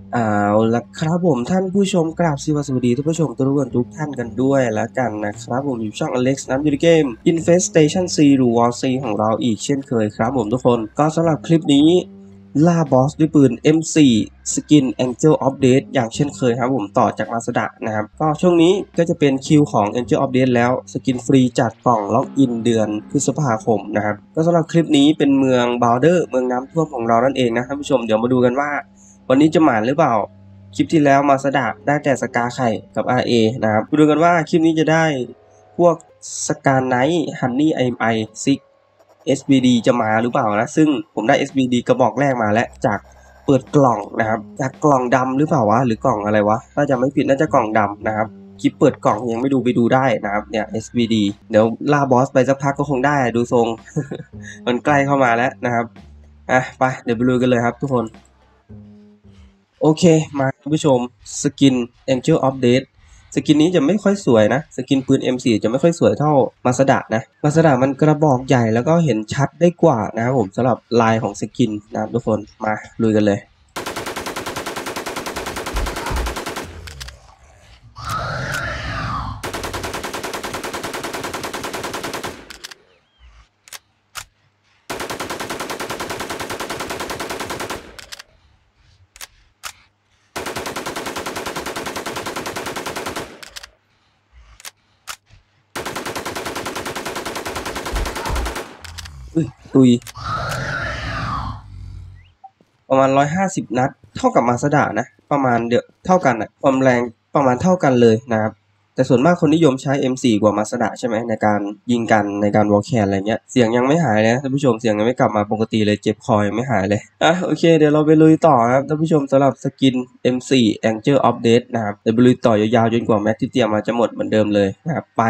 เอาละครับผมท่านผู้ชมกราบสวัสดีท่านผู้ชมทุกท่านกันด้วยแล้วกันนะครับผมอยู่ช่อง Alex นะอยู่ในเกม Infestation C หรือ War C ของเราอีกเช่นเคยครับผมทุกคนก็สำหรับคลิปนี้ล่าบอสด้วยปืน M4 สกิน Angel of Death อย่างเช่นเคยครับผมต่อจากมาสดะนะครับก็ช่วงนี้ก็จะเป็นคิวของ Angel of Death แล้วสกินฟรีจากกล่องล็อกอินเดือนพฤษภาคมนะครับก็สำหรับคลิปนี้เป็นเมืองบาวเดอร์เมืองน้ำท่วมของเรานั่นเองนะท่านผู้ชมเดี๋ยวมาดูกันว่าวันนี้จะหมานหรือเปล่าคลิปที่แล้วมาสดาได้แต่สกาไข่กับ RA นะครับดูกันว่าคลิปนี้จะได้พวกสกาไนท์ฮันนี่ไอซิก SBD จะมาหรือเปล่านะซึ่งผมได้ SBD กระบอกแรกมาแล้วจากเปิดกล่องนะครับจากกล่องดำหรือเปล่าวะหรือกล่องอะไรวะถ้าจะไม่ผิดน่าจะกล่องดำนะครับคลิปเปิดกล่องยังไม่ดูไปดูได้นะครับเนี่ย SBD เดี๋ยวล่าบอสไปสักพักก็คงได้ดูทรง มันใกล้เข้ามาแล้วนะครับไปเดี๋ยวไปดูกันเลยครับทุกคนโอเคมาท่านผู้ชมสกิน Angel of Death สกินนี้จะไม่ค่อยสวยนะสกินปืน M4 จะไม่ค่อยสวยเท่ามาสดะนะมาสดะมันกระบอกใหญ่แล้วก็เห็นชัดได้กว่านะครับผมสำหรับลายของสกินนะครับทุกคนมาลุยกันเลยตุยประมาณ150นัดเท่ากับมาสดะนะประมาณเดียวเท่ากันอะความแรงประมาณเท่ากันเลยนะครับแต่ส่วนมากคนนิยมใช้ M4 กว่ามาสดะใช่ไหมในการยิงกันในการวอลแคนอะไรเงี้ยเสียงยังไม่หายเลยท่านผู้ชมเสียงยังไม่กลับมาปกติเลยเจ็บคอยังไม่หายเลยโอเคเดี๋ยวเราไปลุยต่อครับท่านผู้ชมสำหรับสกิน M4 Angel of Death นะครับเดี๋ยวไปลุยต่อยาวๆจนกว่าแม็กที่เตรียมมาจะหมดเหมือนเดิมเลยนะครับไป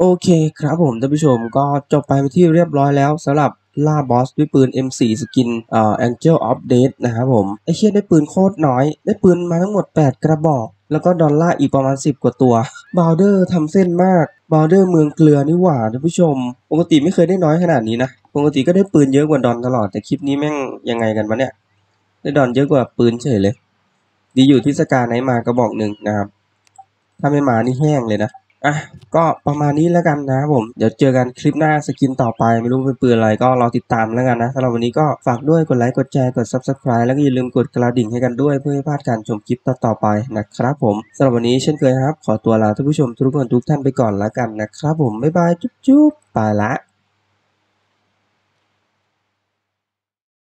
โอเคครับผมท่านผู้ชมก็จบไปเป็นที่เรียบร้อยแล้วสำหรับล่าบอสด้วยปืน M4 สกินAngel of Death นะครับผมไอ้เหี้ยได้ปืนโคตรน้อยได้ปืนมาทั้งหมด8กระบอกแล้วก็ดอลลาร์อีกประมาณ10กว่าตัวบาวเดอร์ทำเส้นมากบาวเดอร์เมืองเกลือนี่หว่าท่านผู้ชมปกติไม่เคยได้น้อยขนาดนี้นะปกติก็ได้ปืนเยอะกว่าดอนตลอดแต่คลิปนี้แม่งยังไงกันวะเนี่ยได้ดอนเยอะกว่าปืนเฉยเลยดีอยู่ที่สกาไนท์มากระบอกหนึ่งนะครับถ้าไม่มานี่แห้งเลยนะ อ่ะก็ประมาณนี้แล้วกันนะครับผมเดี๋ยวเจอกันคลิปหน้าสกินต่อไปไม่รู้เป็นปืนอะไรก็รอติดตามแล้วกันนะสำหรับวันนี้ก็ฝากด้วยกดไลค์กดแชร์กด Subscribe แล้วก็อย่าลืมกดกระดิ่งให้กันด้วยเพื่อไม่พลาดการชมคลิปต่อๆไปนะครับผมสำหรับวันนี้เช่นเคยครับขอตัวลาท่านผู้ชมทุกคนทุกท่านไปก่อนแล้วกันนะครับผมบ๊ายบายจุ๊บๆไปละ